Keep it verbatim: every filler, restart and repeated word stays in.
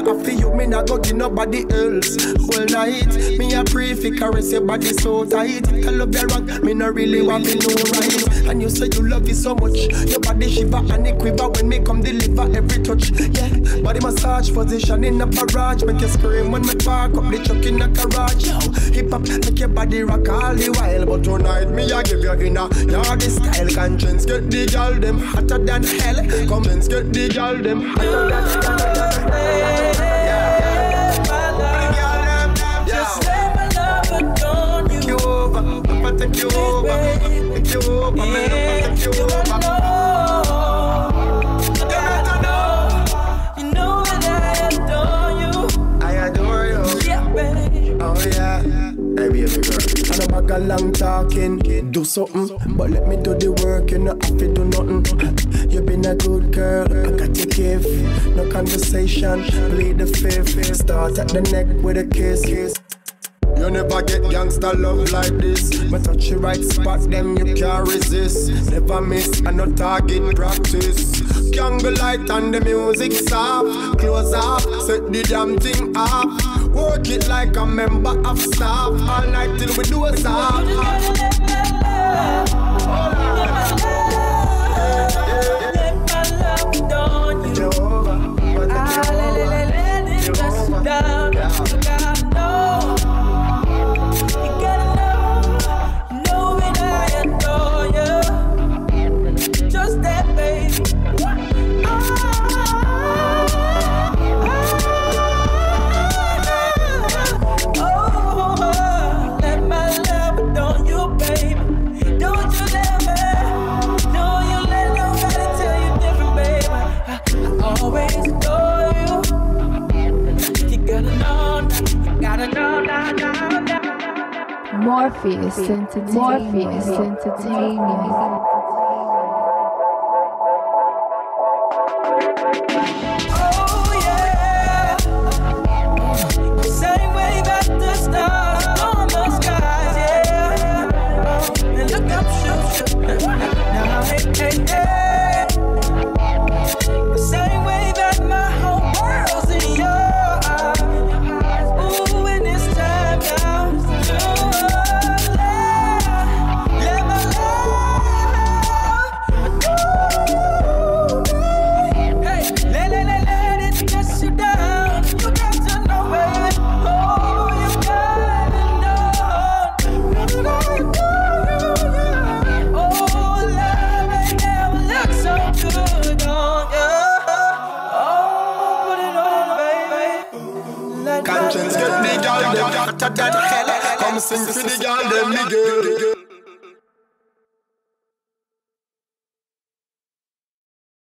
I feel you, me not go give nobody else. Whole night, me a pray fi caress your body so tight. I love you wrong, me not really want to know right. And you say you love it so much, your body shiver and it quiver when me come deliver every touch. Yeah, body massage position in a barrage, make you scream when me park up the truck in a garage. Yo, hip hop make your body rock all the while, but tonight me I give you in a yard style. Conscience get the girl them hotter than hell. Comments get the girl them hotter than hell. Yeah, my love, just let my love adorn you. Take you over, I'ma take you over, take you over, man, I'ma take you over. And I'm a gal long talking, do something, but let me do the work, you know have to do nothing. You been a good girl, I got your gift. No conversation, plead the fifth. Start at the neck with a kiss. You never get youngster love like this. But touch the right spot, them you can't resist. Never miss, and no target practice. Candle light and the music soft. Close up, set the damn thing up. Work it like a member of staff. All night till we do a stop. Let my love adorn you. Ah, let it, let it, let it press you down. You gotta know. You gotta know. You know when I adore you. Just that, baby. Morpheus Entertainment. Morpheus Entertainment. Conscience get the girl, them hotter than hell. Come sing for the girl, them me girl.